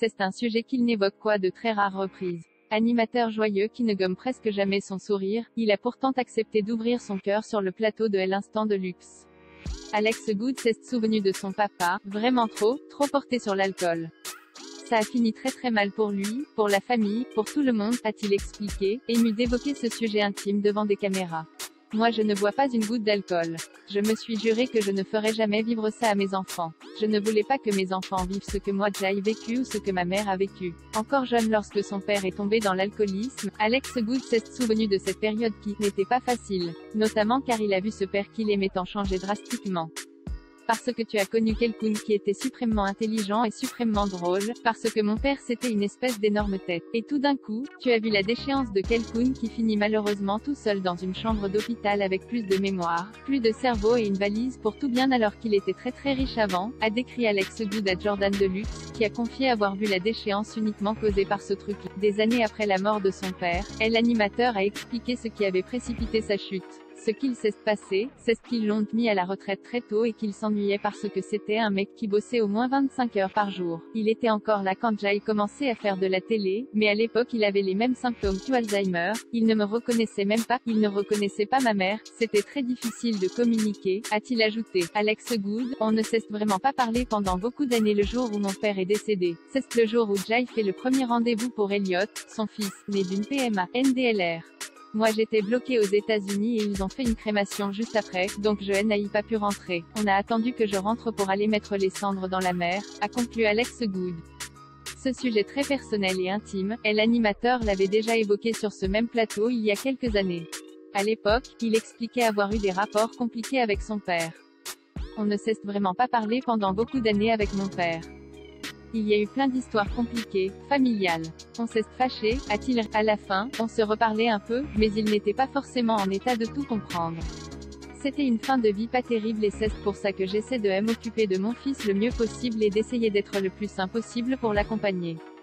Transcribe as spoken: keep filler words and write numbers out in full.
C'est un sujet qu'il n'évoque qu'à de très rares reprises. Animateur joyeux qui ne gomme presque jamais son sourire, il a pourtant accepté d'ouvrir son cœur sur le plateau de L'Instant de luxe. Alex Good s'est souvenu de son papa, vraiment trop, trop porté sur l'alcool. Ça a fini très très mal pour lui, pour la famille, pour tout le monde, a-t-il expliqué, ému d'évoquer ce sujet intime devant des caméras. Moi je ne bois pas une goutte d'alcool. Je me suis juré que je ne ferais jamais vivre ça à mes enfants. Je ne voulais pas que mes enfants vivent ce que moi j'ai vécu ou ce que ma mère a vécu. Encore jeune lorsque son père est tombé dans l'alcoolisme, Alex Good s'est souvenu de cette période qui n'était pas facile, notamment car il a vu ce père qu'il aimait en changer drastiquement. Parce que tu as connu quelqu'un qui était suprêmement intelligent et suprêmement drôle, parce que mon père c'était une espèce d'énorme tête. Et tout d'un coup, tu as vu la déchéance de quelqu'un qui finit malheureusement tout seul dans une chambre d'hôpital avec plus de mémoire, plus de cerveau et une valise pour tout bien alors qu'il était très très riche avant, a décrit Alex Good à Jordan Deluxe, qui a confié avoir vu la déchéance uniquement causée par ce truc. Des années après la mort de son père, elle l'animateur a expliqué ce qui avait précipité sa chute. Ce qu'il s'est passé, c'est qu'ils l'ont mis à la retraite très tôt et qu'il s'ennuyait parce que c'était un mec qui bossait au moins vingt-cinq heures par jour. Il était encore là quand j'ai commencé à faire de la télé, mais à l'époque il avait les mêmes symptômes que Alzheimer, il ne me reconnaissait même pas, il ne reconnaissait pas ma mère, c'était très difficile de communiquer, a-t-il ajouté. Alex Good, on ne cesse vraiment pas parler pendant beaucoup d'années le jour où mon père est décédé. C'est le jour où Jay fait le premier rendez-vous pour Elliot, son fils, né d'une P M A, N D L R. Moi j'étais bloqué aux États-Unis et ils ont fait une crémation juste après, donc je n'ai pas pu rentrer. On a attendu que je rentre pour aller mettre les cendres dans la mer, a conclu Alex Good. Ce sujet très personnel et intime, et l'animateur l'avait déjà évoqué sur ce même plateau il y a quelques années. À l'époque, il expliquait avoir eu des rapports compliqués avec son père. On ne cesse vraiment pas parler pendant beaucoup d'années avec mon père. Il y a eu plein d'histoires compliquées, familiales. On s'est fâché, a-t-il, à la fin, on se reparlait un peu, mais il n'était pas forcément en état de tout comprendre. C'était une fin de vie pas terrible et c'est pour ça que j'essaie de m'occuper de mon fils le mieux possible et d'essayer d'être le plus sain possible pour l'accompagner.